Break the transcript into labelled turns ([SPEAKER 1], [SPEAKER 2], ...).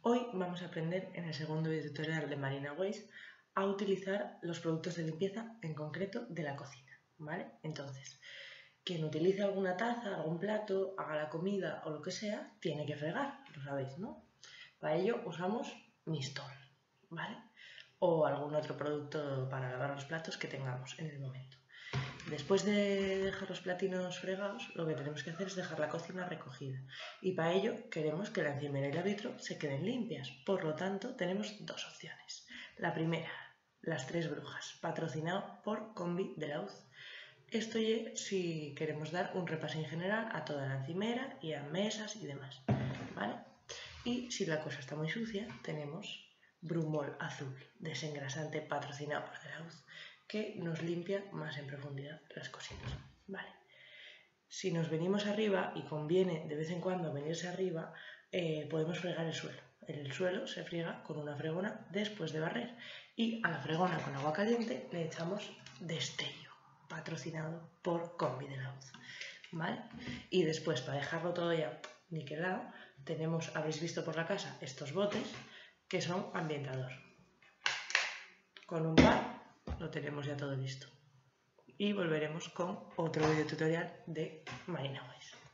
[SPEAKER 1] Hoy vamos a aprender en el segundo video tutorial de Marina Ways a utilizar los productos de limpieza, en concreto de la cocina, ¿vale? Entonces, quien utilice alguna taza, algún plato, haga la comida o lo que sea, tiene que fregar, lo sabéis, ¿no? Para ello usamos Mistol, ¿vale? O algún otro producto para lavar los platos que tengamos en el momento. Después de dejar los platinos fregados, lo que tenemos que hacer es dejar la cocina recogida. Y para ello queremos que la encimera y la vitro se queden limpias. Por lo tanto, tenemos dos opciones. La primera, Las Tres Brujas, patrocinado por Combi de la UZ. Esto es si queremos dar un repaso en general a toda la encimera y a mesas y demás, ¿vale? Y si la cosa está muy sucia, tenemos Brumol Azul, desengrasante patrocinado por de la UZ, que nos limpia más en profundidad las cositas, ¿vale? Si nos venimos arriba, y conviene de vez en cuando venirse arriba, podemos fregar el suelo. El suelo se friega con una fregona después de barrer y a la fregona con agua caliente le echamos Destello, patrocinado por Combi de la UZ, ¿vale? Y después, para dejarlo todo ya niquelado, tenemos, habéis visto por la casa, estos botes que son ambientador. Con un par lo tenemos ya todo listo. Y volveremos con otro video tutorial de Marina Ways.